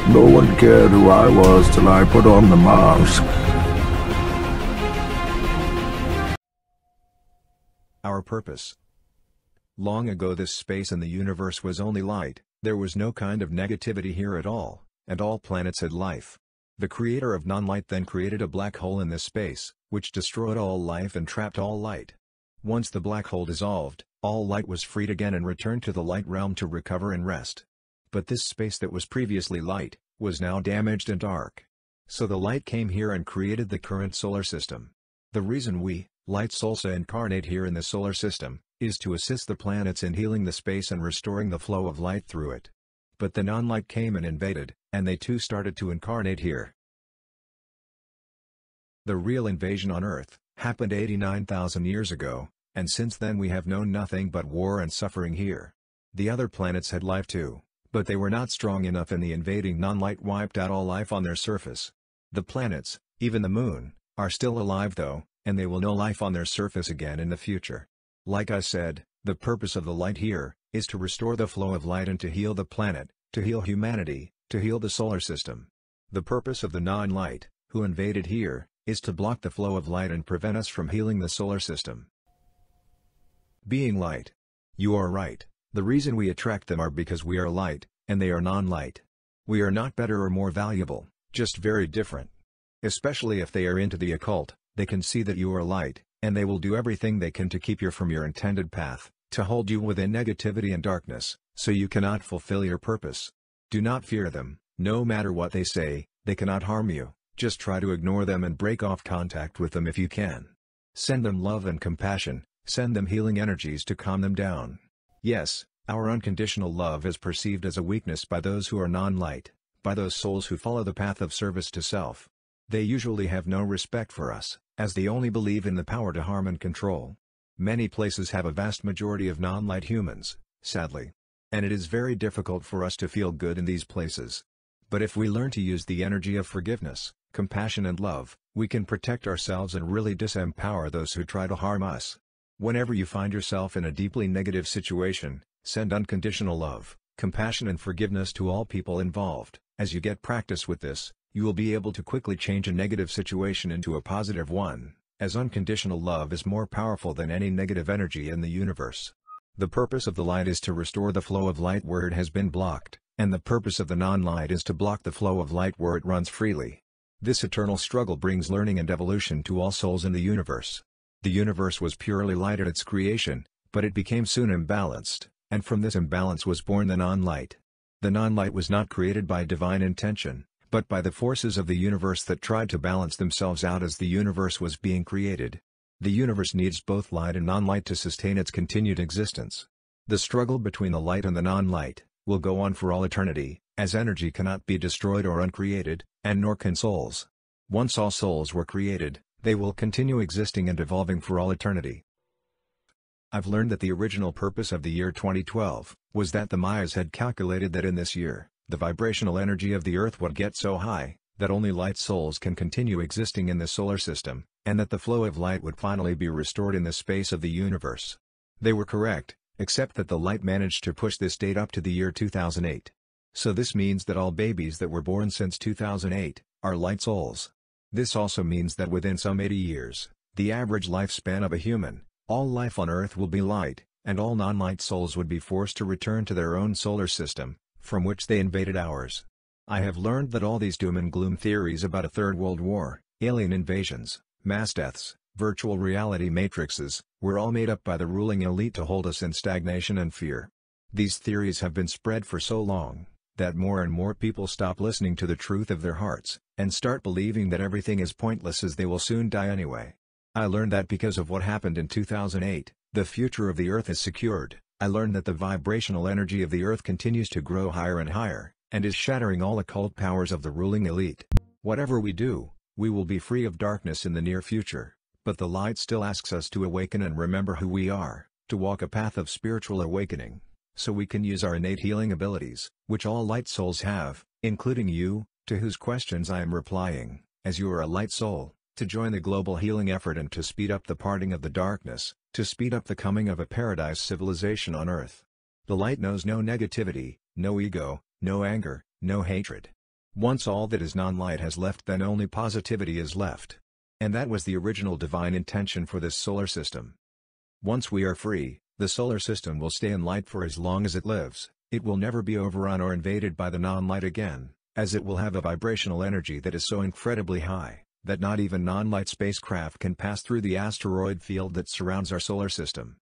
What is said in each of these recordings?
No one cared who I was till I put on the mask. Our purpose. Long ago this space in the universe was only light, there was no kind of negativity here at all, and all planets had life. The creator of non-light then created a black hole in this space, which destroyed all life and trapped all light. Once the black hole dissolved, all light was freed again and returned to the light realm to recover and rest. But this space that was previously light, was now damaged and dark. So the light came here and created the current solar system. The reason we, light souls, incarnate here in the solar system, is to assist the planets in healing the space and restoring the flow of light through it. But the non-light came and invaded, and they too started to incarnate here. The real invasion on Earth happened 89,000 years ago, and since then we have known nothing but war and suffering here. The other planets had life too, but they were not strong enough, and the invading non-light wiped out all life on their surface. The planets, even the moon, are still alive though, and they will know life on their surface again in the future. Like I said, the purpose of the light here is to restore the flow of light and to heal the planet, to heal humanity, to heal the solar system. The purpose of the non-light, who invaded here, is to block the flow of light and prevent us from healing the solar system. Being light. You are right, the reason we attract them are because we are light, and they are non-light. We are not better or more valuable, just very different. Especially if they are into the occult, they can see that you are light, and they will do everything they can to keep you from your intended path, to hold you within negativity and darkness, so you cannot fulfill your purpose. Do not fear them, no matter what they say, they cannot harm you, just try to ignore them and break off contact with them if you can. Send them love and compassion, send them healing energies to calm them down. Yes, our unconditional love is perceived as a weakness by those who are non-light, by those souls who follow the path of service to self. They usually have no respect for us, as they only believe in the power to harm and control. Many places have a vast majority of non-light humans, sadly. And it is very difficult for us to feel good in these places. But if we learn to use the energy of forgiveness, compassion and love, we can protect ourselves and really disempower those who try to harm us. Whenever you find yourself in a deeply negative situation, send unconditional love, compassion and forgiveness to all people involved. As you get practice with this, you will be able to quickly change a negative situation into a positive one, as unconditional love is more powerful than any negative energy in the universe. The purpose of the light is to restore the flow of light where it has been blocked, and the purpose of the non-light is to block the flow of light where it runs freely. This eternal struggle brings learning and evolution to all souls in the universe. The universe was purely light at its creation, but it became soon imbalanced, and from this imbalance was born the non-light. The non-light was not created by divine intention, but by the forces of the universe that tried to balance themselves out as the universe was being created. The universe needs both light and non-light to sustain its continued existence. The struggle between the light and the non-light will go on for all eternity, as energy cannot be destroyed or uncreated, and nor can souls. Once all souls were created, they will continue existing and evolving for all eternity. I've learned that the original purpose of the year 2012 was that the Mayas had calculated that in this year, the vibrational energy of the Earth would get so high that only light souls can continue existing in the solar system, and that the flow of light would finally be restored in the space of the universe. They were correct, except that the light managed to push this date up to the year 2008. So this means that all babies that were born since 2008 are light souls. This also means that within some 80 years, the average lifespan of a human, all life on Earth will be light, and all non-light souls would be forced to return to their own solar system, from which they invaded ours. I have learned that all these doom and gloom theories about a third world war, alien invasions, mass deaths, virtual reality matrices, were all made up by the ruling elite to hold us in stagnation and fear. These theories have been spread for so long, that more and more people stop listening to the truth of their hearts, and start believing that everything is pointless as they will soon die anyway. I learned that because of what happened in 2008, the future of the Earth is secured. I learned that the vibrational energy of the Earth continues to grow higher and higher, and is shattering all occult powers of the ruling elite. Whatever we do, we will be free of darkness in the near future, but the light still asks us to awaken and remember who we are, to walk a path of spiritual awakening, so we can use our innate healing abilities, which all light souls have, including you, to whose questions I am replying, as you are a light soul, to join the global healing effort and to speed up the parting of the darkness, to speed up the coming of a paradise civilization on Earth. The light knows no negativity, no ego, no anger, no hatred. Once all that is non-light has left, then only positivity is left. And that was the original divine intention for this solar system. Once we are free, the solar system will stay in light for as long as it lives. It will never be overrun or invaded by the non-light again, as it will have a vibrational energy that is so incredibly high, that not even non-light spacecraft can pass through the asteroid field that surrounds our solar system.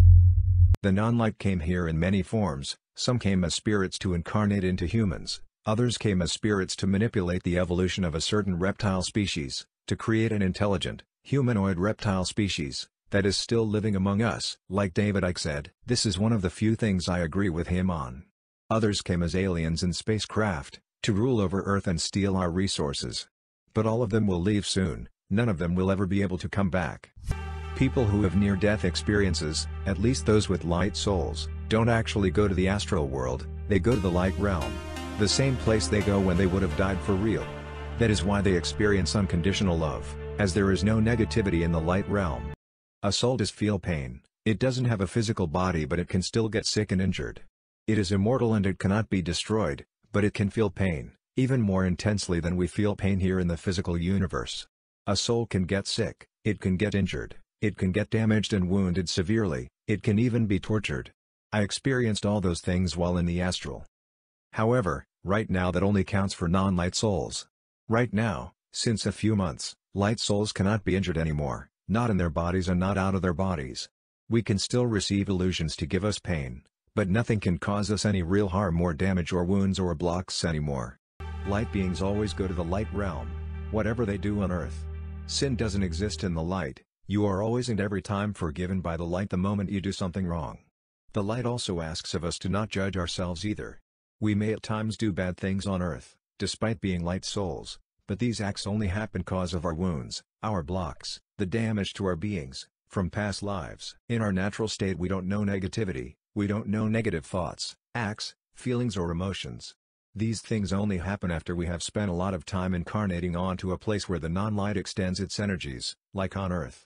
The non-light came here in many forms. Some came as spirits to incarnate into humans, others came as spirits to manipulate the evolution of a certain reptile species, to create an intelligent, humanoid reptile species that is still living among us. Like David Icke said, this is one of the few things I agree with him on. Others came as aliens in spacecraft, to rule over Earth and steal our resources. But all of them will leave soon, none of them will ever be able to come back. People who have near-death experiences, at least those with light souls, don't actually go to the astral world, they go to the light realm. The same place they go when they would have died for real. That is why they experience unconditional love, as there is no negativity in the light realm. A soul does feel pain. It doesn't have a physical body, but it can still get sick and injured. It is immortal and it cannot be destroyed, but it can feel pain, even more intensely than we feel pain here in the physical universe. A soul can get sick, it can get injured, it can get damaged and wounded severely, it can even be tortured. I experienced all those things while in the astral. However, right now that only counts for non-light souls. Right now, since a few months, light souls cannot be injured anymore, not in their bodies and not out of their bodies. We can still receive illusions to give us pain, but nothing can cause us any real harm or damage or wounds or blocks anymore. Light beings always go to the light realm, whatever they do on Earth. Sin doesn't exist in the light, you are always and every time forgiven by the light the moment you do something wrong. The light also asks of us to not judge ourselves either. We may at times do bad things on Earth, despite being light souls, but these acts only happen cause of our wounds, our blocks, the damage to our beings, from past lives. In our natural state we don't know negativity, we don't know negative thoughts, acts, feelings or emotions. These things only happen after we have spent a lot of time incarnating onto a place where the non-light extends its energies, like on Earth.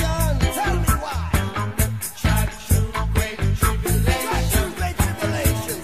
Tribulation.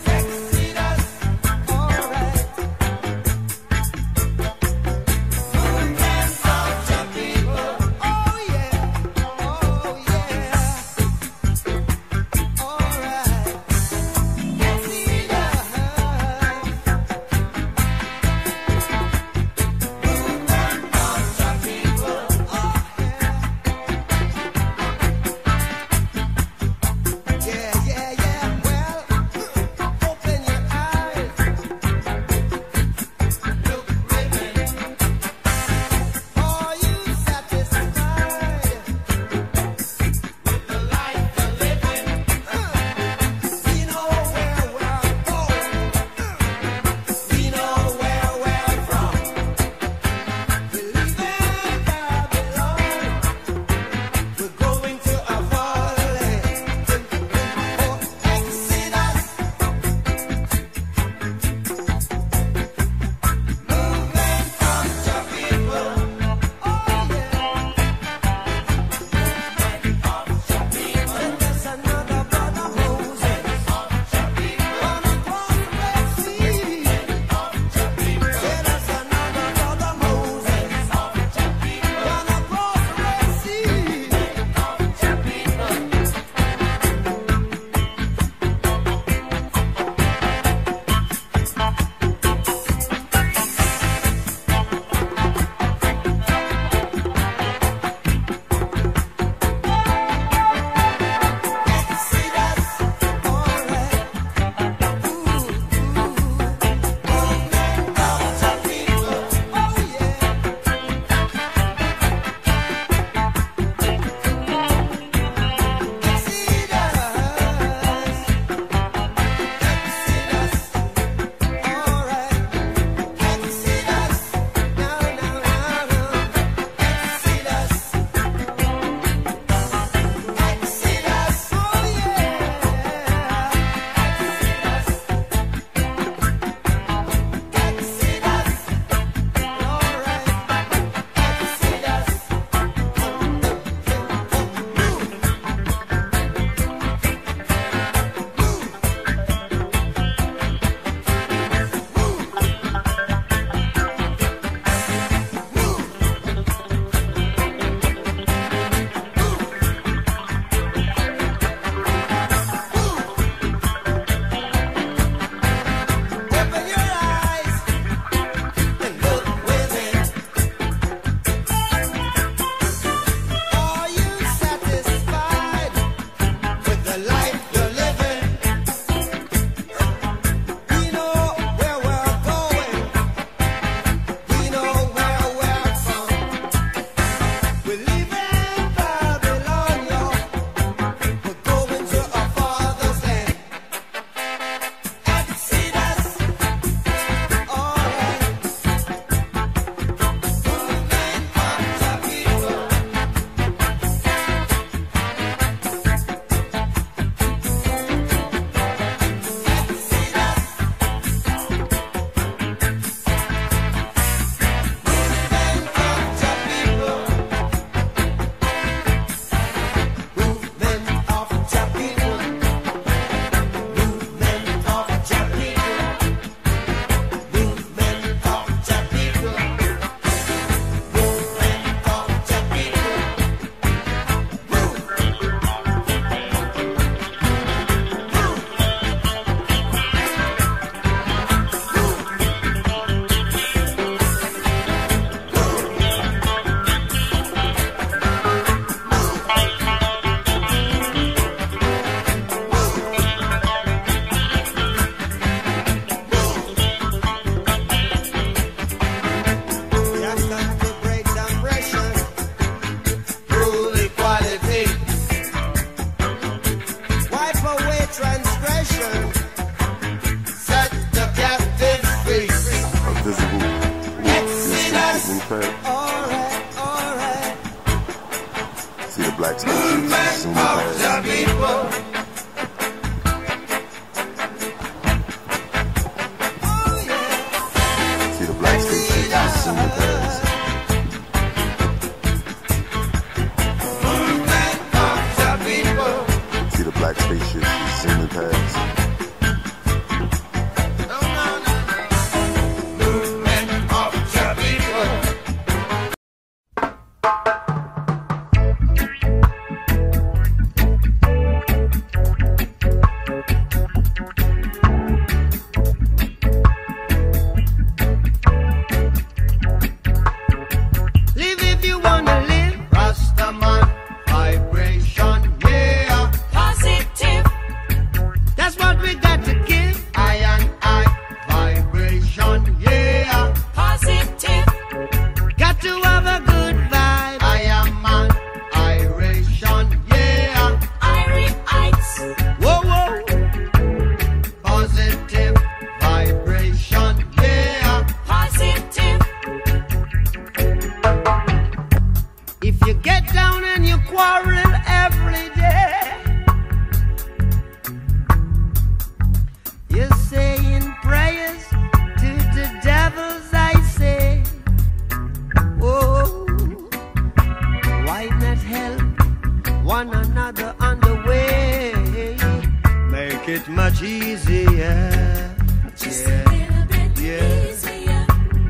easier. Just a little bit easier.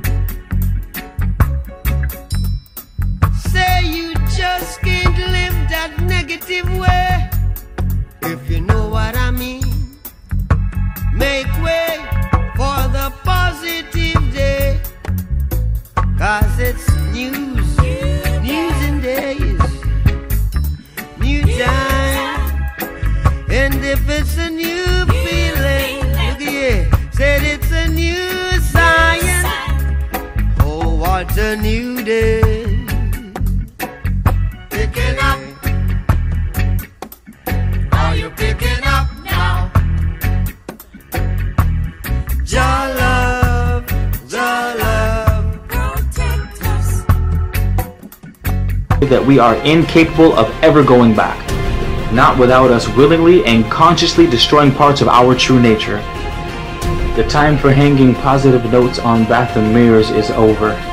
Say you just can't live that negative way. If you know what I mean, make way for the positive day. 'Cause it's news and days, new time. And if it's a new feeling, look here, said it's a new science. Oh, what a new day. Picking up. Are you picking up now? Jah love, Protect us. that we are incapable of ever going back, not without us willingly and consciously destroying parts of our true nature. The time for hanging positive notes on bathroom mirrors is over.